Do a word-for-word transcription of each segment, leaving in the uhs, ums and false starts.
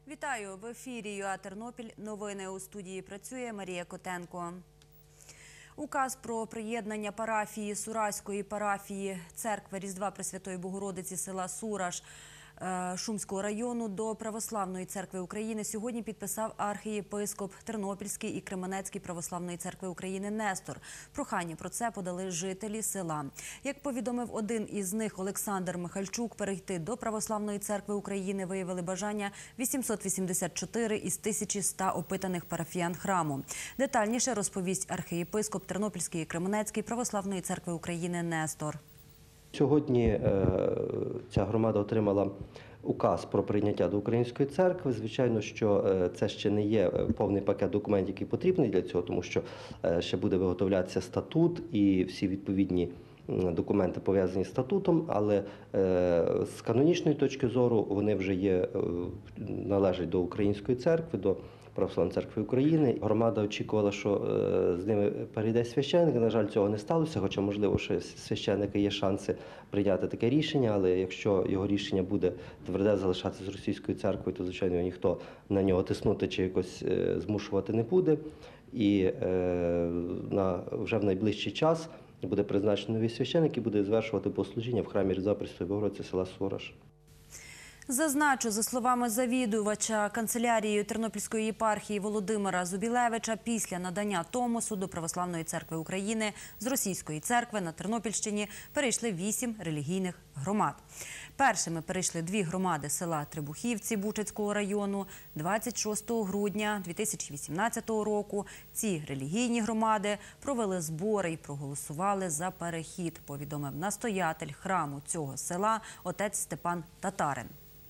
Вітаю! В ефірі ЮА Тернопіль. Новини у студії працює Марія Котенко. Указ про приєднання парафії Сураської парафії Церкви Різдва Пресвятої Богородиці села Сураж Шумського району до Православної Церкви України сьогодні підписав архієпископ Тернопільський і Кременецький Православної Церкви України Нестор. Прохання про це подали жителі села. Як повідомив один із них, Олександр Михальчук, перейти до Православної Церкви України виявили бажання вісімсот вісімдесят чотири із тисячі ста опитаних парафіян храму. Детальніше розповість архієпископ Тернопільський і Кременецький Православної Церкви України Нестор. Сьогодні ця громада отримала указ про прийняття до Української церкви. Звичайно, що це ще не є повний пакет документів, який потрібний для цього, тому що ще буде виготовлятися статут і всі відповідні документи пов'язані з статутом, але з канонічної точки зору вони вже є, належать до Української церкви, до Православної Церкви України. Громада очікувала, що з ними перейде священник. На жаль, цього не сталося, хоча, можливо, що священника є шанси прийняти таке рішення, але якщо його рішення буде тверде залишатися з Російською церквою, то, звичайно, ніхто на нього тиснути чи якось змушувати не буде. І на, вже в найближчий час буде призначений новий священник і буде звершувати богослужіння в храмі Різдва Пресвятої Богородиці села Сураж. Зазначу, за словами завідувача канцелярією Тернопільської єпархії Володимира Зубілевича, після надання Томосу до Православної Церкви України з Російської церкви на Тернопільщині перейшли вісім релігійних громад. Першими перейшли дві громади села Требухівці Бучацького району двадцять шостого грудня дві тисячі вісімнадцятого року. Ці релігійні громади провели збори і проголосували за перехід, повідомив настоятель храму цього села отець Степан Татарин.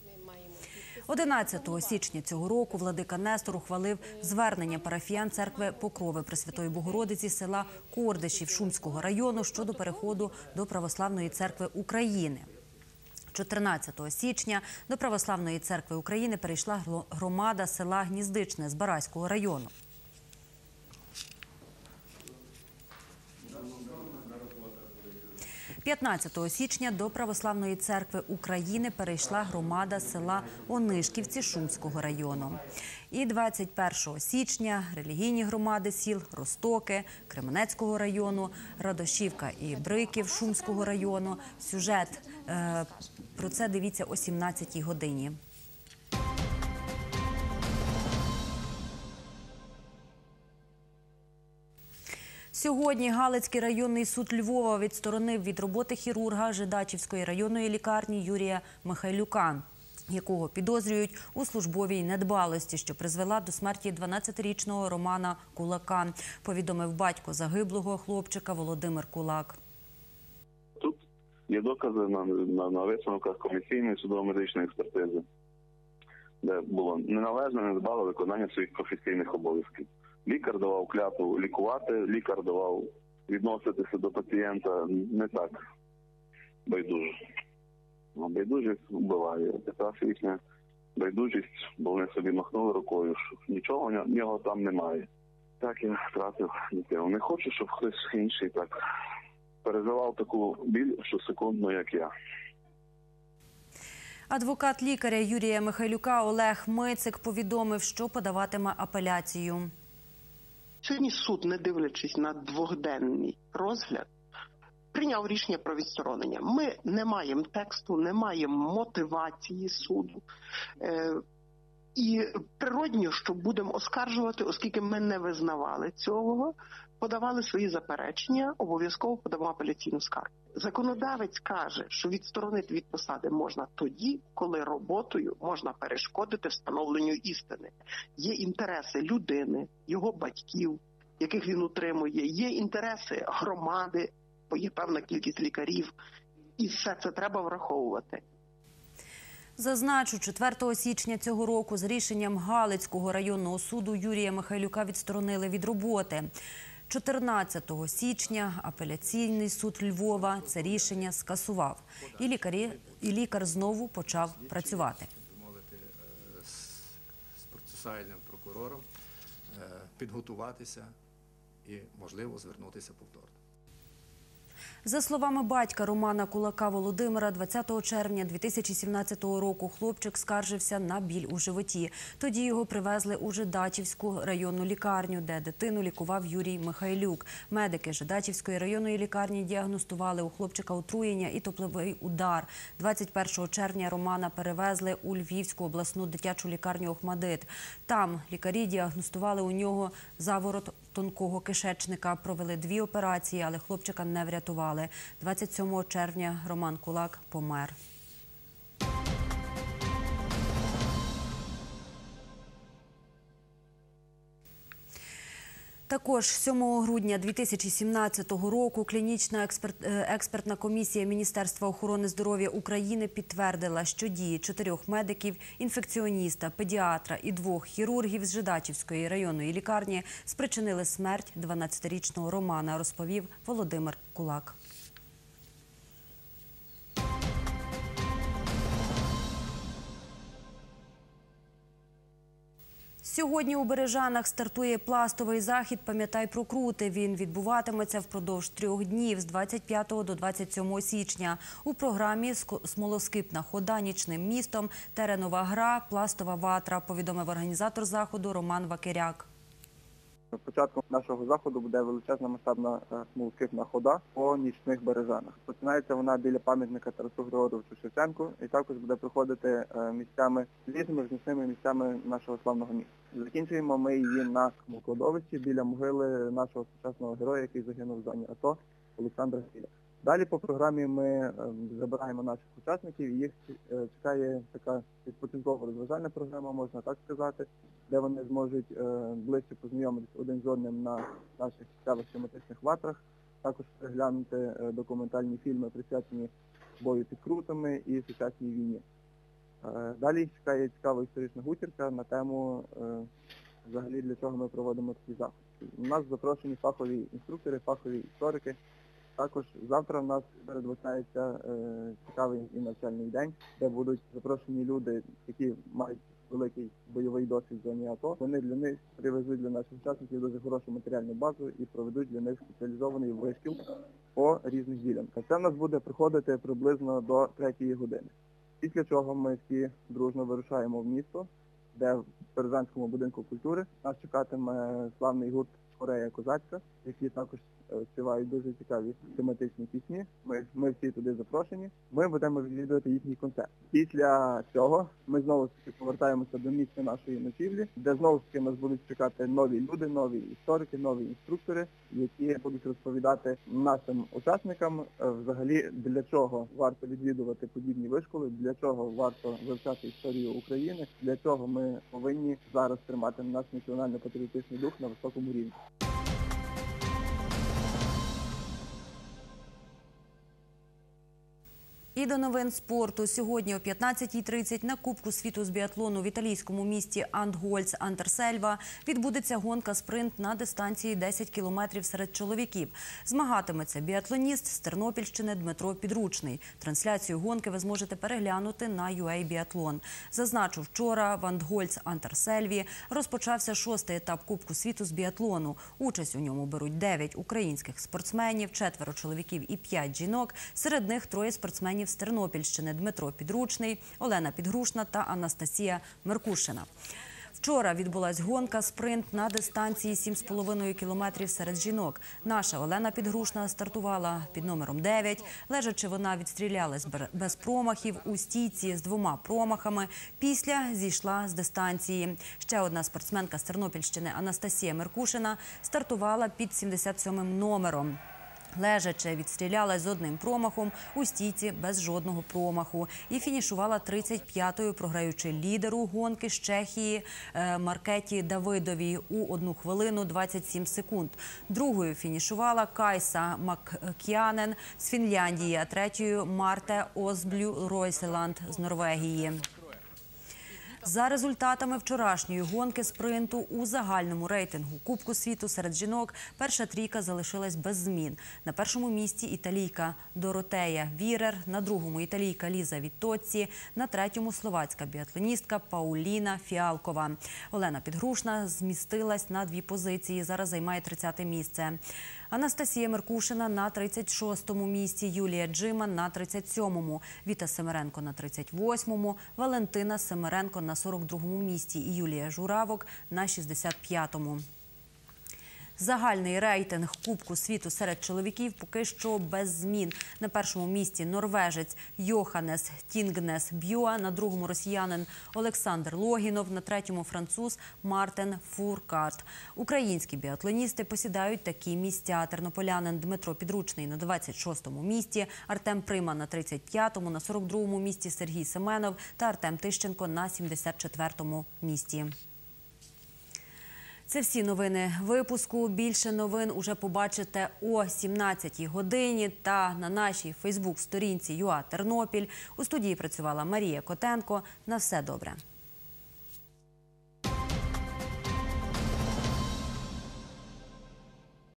одинадцятого січня цього року владика Нестор ухвалив звернення парафіян церкви Покрови Пресвятої Богородиці села Кордишів Шумського району щодо переходу до Православної Церкви України. чотирнадцятого січня до Православної Церкви України перейшла громада села Гніздичне Збаразького району. п'ятнадцятого січня до Православної Церкви України перейшла громада села Онишківці Шумського району. І двадцять першого січня релігійні громади сіл Ростоки Кременецького району, Радошівка і Бриків Шумського району. Сюжет е, про це дивіться о сімнадцятій годині. Сьогодні Галицький районний суд Львова відсторонив від роботи хірурга Жидачівської районної лікарні Юрія Михайлюка, якого підозрюють у службовій недбалості, що призвела до смерті дванадцятирічного Романа Кулака, повідомив батько загиблого хлопчика Володимир Кулак. Тут є докази на, на, на висновках комісійної судово-медичної експертизи, де було неналежне, недбале виконання своїх професійних обов'язків. Лікар давав клятву лікувати, лікар давав відноситися до пацієнта не так байдуже. Байдужість вбиває. Якраз їхня байдужість, бо вони собі махнули рукою, що нічого в нього там немає. Так я втратив дитину. Не хочу, щоб хтось інший так переживав таку біль, що секундно, як я. Адвокат лікаря Юрія Михайлюка Олег Мицик повідомив, що подаватиме апеляцію. Сьогодні суд, не дивлячись на двохденний розгляд, прийняв рішення про відсторонення. Ми не маємо тексту, не маємо мотивації суду. Е, і природньо, що будемо оскаржувати, оскільки ми не визнавали цього, подавали свої заперечення, обов'язково подамо апеляційну скаргу. Законодавець каже, що відсторонити від посади можна тоді, коли роботою можна перешкодити встановленню істини. Є інтереси людини, його батьків, яких він утримує, є інтереси громади, бо є певна кількість лікарів, і все це треба враховувати. Зазначу, четвертого січня цього року з рішенням Галицького районного суду Юрія Михайлюка відсторонили від роботи. чотирнадцятого січня апеляційний суд Львова це рішення скасував. І, лікарі, і лікар знову почав працювати. З процесуальним прокурором підготуватися і, можливо, звернутися повторно. За словами батька Романа Кулака Володимира, двадцятого червня дві тисячі сімнадцятого року хлопчик скаржився на біль у животі. Тоді його привезли у Жидачівську районну лікарню, де дитину лікував Юрій Михайлюк. Медики Жидачівської районної лікарні діагностували у хлопчика отруєння і тепловий удар. двадцять першого червня Романа перевезли у Львівську обласну дитячу лікарню «Охмадит». Там лікарі діагностували у нього заворот тонкого кишечника, провели дві операції, але хлопчика не врятували. двадцять сьомого червня Роман Кулак помер. Також сьомого грудня дві тисячі сімнадцятого року клінічна експерт, експертна комісія Міністерства охорони здоров'я України підтвердила, що дії чотирьох медиків, інфекціоніста, педіатра і двох хірургів з Жидачівської районної лікарні спричинили смерть дванадцятирічного Романа, розповів Володимир Кулак. Сьогодні у Бережанах стартує пластовий захід «Пам'ятай про Крути». Він відбуватиметься впродовж трьох днів з двадцять п'ятого до двадцять сьомого січня. У програмі смолоскипна хода нічним містом, теренова гра, пластова ватра, повідомив організатор заходу Роман Вакиряк. Початком нашого заходу буде величезна масштабна смолоскипна хода по нічних Бережанах. Починається вона біля пам'ятника Тарасу Григоровичу Шевченку і також буде проходити місцями, різними визначними місцями нашого славного міста. Закінчуємо ми її на кладовищі біля могили нашого сучасного героя, який загинув в зоні АТО, Олександра Філя. Далі по програмі ми забираємо наших учасників і їх чекає така відпочинково-розважальна програма, можна так сказати, де вони зможуть ближче познайомитися один з одним на наших цікавих тематичних ватрах, також переглянути документальні фільми, присвячені бою під Крутами і сучасній війні. Далі їх чекає цікава історична гутірка на тему, взагалі, для чого ми проводимо такі заходи. У нас запрошені фахові інструктори, фахові історики. Також завтра в нас передбачається е, цікавий і навчальний день, де будуть запрошені люди, які мають великий бойовий досвід в зоні АТО. Вони для них привезуть для наших учасників дуже хорошу матеріальну базу і проведуть для них спеціалізований вишкіл по різних ділянках. Це в нас буде проходити приблизно до третьої години. Після чого ми всі дружно вирушаємо в місто, де в Бережанському будинку культури нас чекатиме славний гурт «Хорея Козацька», які також співають дуже цікаві тематичні пісні. Ми, ми всі туди запрошені. Ми будемо відвідувати їхній концерт. Після цього ми знову ж таки повертаємося до місця нашої ночівлі, де знову ж таки нас будуть чекати нові люди, нові історики, нові інструктори, які будуть розповідати нашим учасникам взагалі, для чого варто відвідувати подібні вишколи, для чого варто вивчати історію України, для чого ми повинні зараз тримати наш національно-патріотичний дух на високому рівні. І до новин спорту. Сьогодні о п'ятнадцятій тридцять на Кубку світу з біатлону в італійському місті Антгольц-Антерсельва відбудеться гонка-спринт на дистанції десять кілометрів серед чоловіків. Змагатиметься біатлоніст з Тернопільщини Дмитро Підручний. Трансляцію гонки ви зможете переглянути на ю ей Біатлон. Зазначу, вчора в Антгольц-Антерсельві розпочався шостий етап Кубку світу з біатлону. Участь у ньому беруть дев'ять українських спортсменів, четверо чоловіків і п'ять жінок. Серед них троє спортсменів з Тернопільщини – Дмитро Підручний, Олена Підгрушна та Анастасія Меркушина. Вчора відбулась гонка-спринт на дистанції сім з половиною кілометрів серед жінок. Наша Олена Підгрушна стартувала під номером дев'ять. Лежачи, вона відстрілялась без промахів у стійці з двома промахами. Після зійшла з дистанції. Ще одна спортсменка з Тернопільщини Анастасія Меркушина стартувала під сімдесят сьомим номером. Лежачи, відстрілялась з одним промахом у стійці без жодного промаху і фінішувала тридцять п'ятою, програючи лідеру гонки з Чехії Маркеті Давидовій у одну хвилину двадцять сім секунд. Другою фінішувала Кайса Маккянен з Фінляндії, а третьою Марте Осблю Ройселанд з Норвегії. За результатами вчорашньої гонки спринту у загальному рейтингу Кубку світу серед жінок перша трійка залишилась без змін. На першому місці італійка Доротея Вірер, на другому італійка Ліза Віттоцці, на третьому словацька біатлоністка Пауліна Фіалкова. Олена Підгрушна змістилась на дві позиції, зараз займає тридцяте місце. Анастасія Меркушина на тридцять шостому місці, Юлія Джима на тридцять сьомому, Віта Семеренко на тридцять восьмому, Валентина Семеренко на сорок другому місці і Юлія Журавок на шістдесят п'ятому. Загальний рейтинг Кубку світу серед чоловіків поки що без змін. На першому місці норвежець Йоханнес Тінгнес Бюа, на другому росіянин Олександр Логінов, на третьому француз Мартен Фуркарт. Українські біатлоністи посідають такі місця. Тернополянин Дмитро Підручний на двадцять шостому місці, Артем Прима на тридцять п'ятому, на сорок другому місці Сергій Семенов та Артем Тищенко на сімдесят четвертому місці. Це всі новини випуску. Більше новин уже побачите о сімнадцятій годині та на нашій фейсбук-сторінці ЮА Тернопіль. У студії працювала Марія Котенко. На все добре.